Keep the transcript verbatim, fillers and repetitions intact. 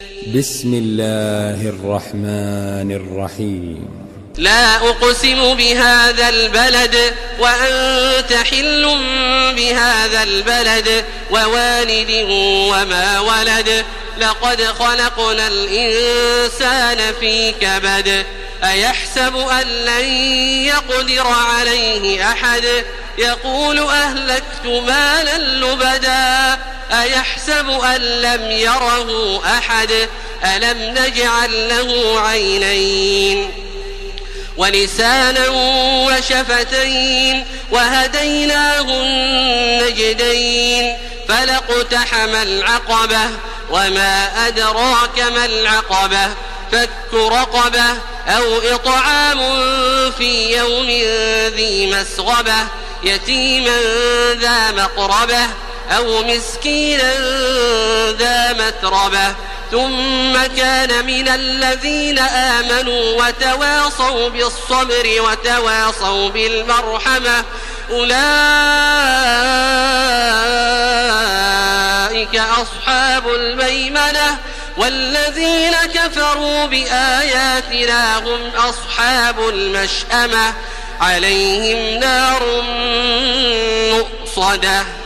بسم الله الرحمن الرحيم. لا أقسم بهذا البلد وأنت حل بهذا البلد ووالد وما ولد لقد خلقنا الإنسان في كبد أيحسب أن لن يقدر عليه أحد يقول أهلكت مالا لبدا أيحسب أن لم يره أحد ألم نجعل له عينين ولسانا وشفتين وهديناه النجدين فلاقتحم العقبة وما أدراك ما العقبة فك رقبة أو إطعام في يوم ذي مسغبة يتيما ذا مقربة أو مسكينا ذا متربة ثم كان من الذين آمنوا وتواصوا بالصبر وتواصوا بالمرحمة أولئك أصحاب الميمنة والذين كفروا بآياتنا هم أصحاب المشأمة عليهم نار مؤصدة.